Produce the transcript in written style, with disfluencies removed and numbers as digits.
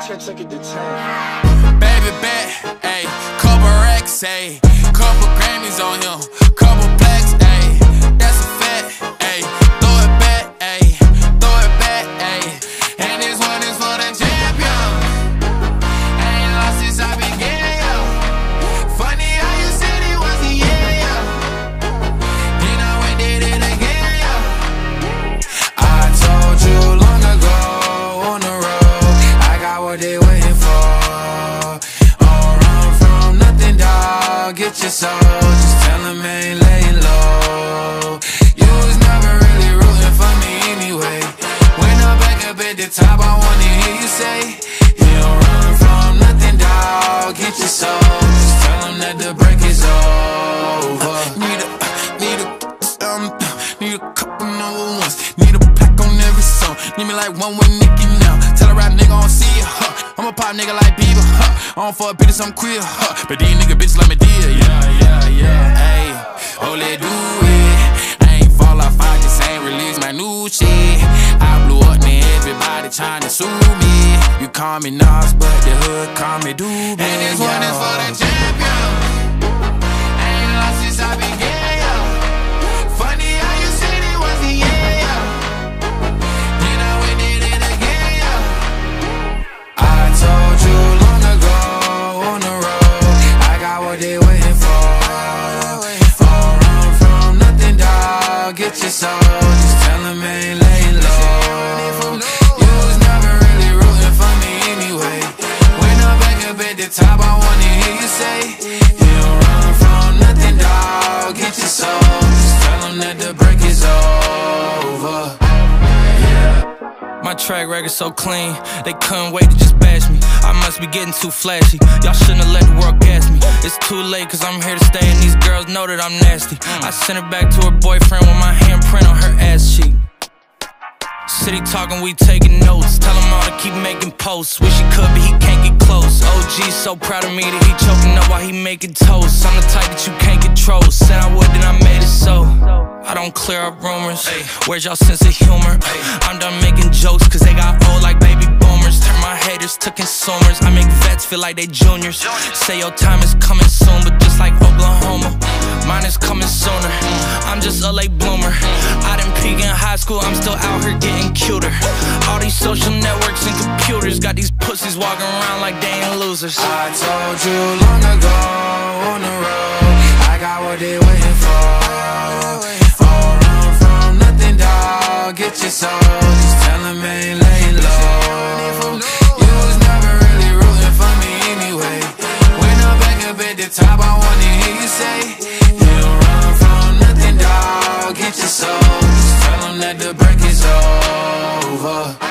Tricks look at the 10. Baby bet, ayy, couple racks, ayy, couple Grammys on him, couple plaques, ayy, that's a fact, ayy, throw it back, ayy, throw it back, ayy, and this one is for the champion. I ain't lost since I began, yo. Funny how you said it was the year, yo. Then I went did it again, yo. I told you long ago on the road, I got what they waiting for. Get your soul, just tell him I ain't laying low. You was never really rooting for me anyway. When I'm back up at the top, I wanna hear you say, you don't run from nothing, dawg. Get your soul, just tell him that the break is over. Need a couple number ones. Need a plaque on every song. Need me like one with Nicky now. Tell a rap nigga I don't see ya, huh. I'm a pop nigga like Bieber, huh. I don't fuck bitches, I'm queer, huh. But these nigga bitches let me deal, yeah, ayy. Oh, let do it. I ain't fall off, I just ain't release my new shit. I blew up, man, everybody tryna sue me. You call me Nas, but the hood call me Doobie. And this one is for the champion. I ain't lost since I began, yo. Funny how you said it was the year, yo. Then I went did it again, yo. I told you long ago on the road, I got what they waiting for. Don't run from nothing, dawg. Get your soul, just tell him I ain't laying low. You was never really rooting for me anyway. When I'm back up at the top, I wanna hear you say, you don't run from nothing, dawg. Get your soul, just tell him that the break is over. My track record so clean, they couldn't wait to just bash me. I must be getting too flashy, y'all shouldn't have let the world gas me. It's too late cause I'm here to stay and these girls know that I'm nasty. I sent her back to her boyfriend with my handprint on her ass cheek. City talking, we taking notes. Tell him all to keep making posts. Wish he could, but he can't get close. OG's so proud of me that he choking up while he making toast. I'm the type that you can't control. Said I would, then I made it so. I don't clear up rumors. Where's y'all sense of humor? I'm done making jokes cause they got old like baby boomers. Turn my haters to consumers. I make vets feel like they juniors. Say your time is coming soon, but just like Oklahoma, mine is coming sooner. I'm just a late bloomer. I didn't peak in high school, I'm still out here getting cuter. All these social networks and computers got these pussies walking around like they ain't losers. I told you long ago on the road, I got what they waiting for. Don't run from nothing, dawg. Get your soul, just tell him I ain't laying low. You was never really rooting for me anyway. When I'm back up at the top, I wanna hear you say, you don't run from nothing, dawg. Get your soul, just tell him that the break is over.